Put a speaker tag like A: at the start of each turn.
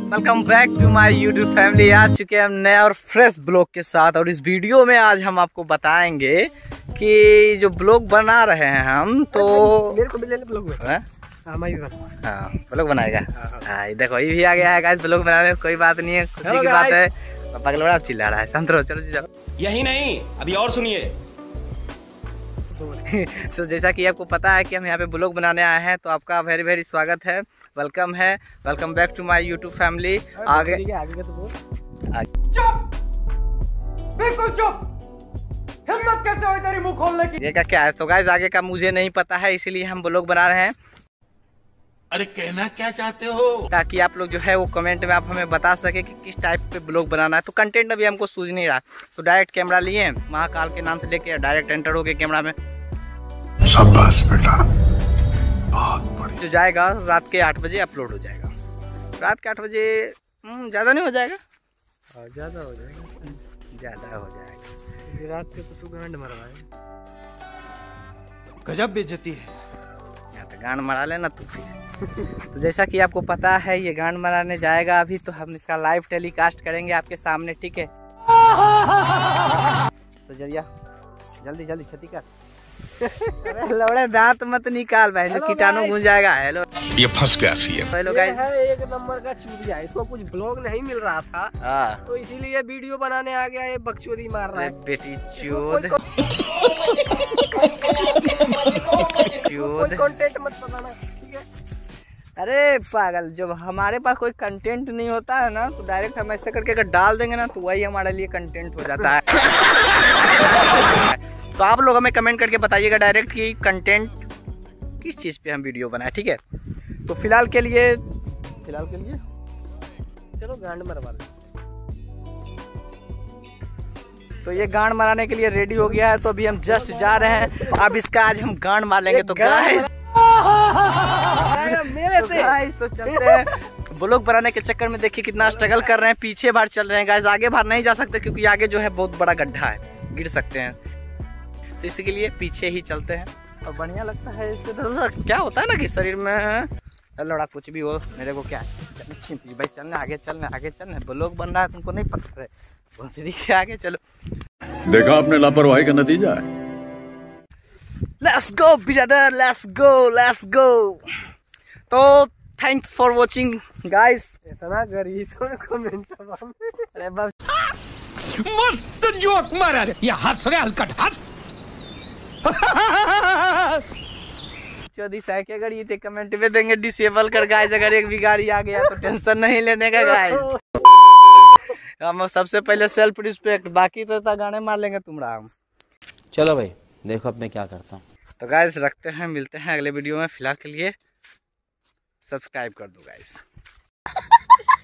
A: Welcome back to my YouTube family. आ चुके हैं हम नए और फ्रेश ब्लॉग के साथ, और इस वीडियो में आज हम आपको बताएंगे कि जो ब्लॉग बना रहे हैं हम, तो
B: मेरे को भी ले ले ब्लॉग में।
A: हाँ ब्लॉग बनाएगा। हाँ देखो ये भी आ गया है गाइस ब्लॉग बनाने, कोई बात नहीं है, खुशी की बात है। पगल बड़ा चिल्ला रहा है, शांत रहो, चलो चलो।
C: यही नहीं अभी और सुनिए।
A: तो जैसा कि आपको पता है कि हम यहाँ पे ब्लॉग बनाने आए हैं, तो आपका वेरी वेरी स्वागत है, वेलकम है, welcome back to my YouTube family. आगे
B: का तो बोल।
D: चुप, बिल्कुल चुप। हिम्मत कैसे हुई तेरी मुंह खोलने की?
A: ये क्या है? तो गाइस आगे का मुझे नहीं पता है, इसीलिए हम ब्लॉग बना रहे हैं।
C: अरे कहना क्या चाहते हो?
A: ताकि आप लोग जो है वो कमेंट में आप हमें बता सके कि किस टाइप पे ब्लॉग बनाना है। तो कंटेंट अभी हमको सूझ नहीं रहा, तो डायरेक्ट कैमरा लिए, महाकाल के नाम से लेके डायरेक्ट एंटर हो गए कैमरा में।
E: शाबाश बेटा, बहुत बढ़िया।
A: जो जाएगा रात के 8 बजे अपलोड हो जाएगा। रात के 8 बजे ज़्यादा नहीं हो जाएगा?
B: ज्यादा हो जाएगा,
A: ज़्यादा हो जाएगा।
B: रात के तो तू गांड मरवा है।
D: गजब बेइज्जती है।
A: यहाँ तो गांड मरा लेना तू फिर। तो जैसा कि आपको पता है ये गांड मराने जाएगा अभी, तो हम इसका लाइव टेलीकास्ट करेंगे आपके सामने, ठीक है? तो जरिया जल्दी जल्दी छती कर। अरे लौड़े दांत मत निकाल भाई, जो कीटाणु घुस जाएगा। हेलो,
E: ये फंस गया सीएम।
A: हेलो
B: ये
A: गाइस।
B: है एक नंबर का चूतिया, इसको कुछ ब्लॉग नहीं मिल रहा था,
A: हाँ
B: तो इसीलिए वीडियो बनाने आ गया। ये बकचोदी मार रहा
A: अरे
B: है।
A: बेटी चोद
B: कोई कंटेंट मत बताना, ठीक है?
A: अरे पागल, जब हमारे पास कोई कंटेंट नहीं होता है ना, तो डायरेक्ट हम ऐसे करके अगर डाल देंगे ना, तो वही हमारे लिए कंटेंट हो जाता है। तो आप लोग हमें कमेंट करके बताइएगा डायरेक्ट कि कंटेंट किस चीज़ पे हम वीडियो बनाए, ठीक है? तो फिलहाल के लिए
B: चलो गांड मरवा ले।
A: तो ये गांड मारने के लिए रेडी हो गया है, तो अभी हम जस्ट जा रहे हैं। अब इसका आज हम गांड मार लेंगे। तो गाइस
B: मेरे से
A: तो चलते हैं। ब्लॉग बनाने के चक्कर में देखिए कितना स्ट्रगल कर रहे हैं, पीछे बार चल रहे हैं गाइस, आगे बार नहीं जा सकते क्योंकि आगे जो है बहुत बड़ा गड्ढा है, गिर सकते हैं, तो इसी के लिए पीछे ही चलते हैं। और बढ़िया लगता है इससे। तो क्या होता है ना कि शरीर में लड़ा कुछ भी हो, मेरे को क्या भाई, चलने आगे, चलने ब्लॉग बन रहा है, तुमको नहीं पता है, भोसड़ी के आगे चलो।
E: देखा आपने लापरवाही का नतीजा है।
A: Let's go brother, let's go. तो थैंक्स फॉर वॉचिंग गाइस।
B: इतना गरीब तो कमेंट
A: अरे बाप,
C: मस्त जोक मारा रे। ये हंस रहे हलकट हंस।
A: चौधरी साहब की गाड़ी थे, कमेंट में देंगे डिसेबल कर गाइस, अगर एक भी गाड़ी आ गया तो टेंशन नहीं लेने का गाइस। हम सबसे पहले सेल्फ रिस्पेक्ट, बाकी तो गाने मार लेंगे तुमरा हम।
F: चलो भाई देखो अब मैं क्या करता हूँ।
A: तो गाइस रखते हैं, मिलते हैं अगले वीडियो में। फिलहाल के लिए सब्सक्राइब कर दो गाइस।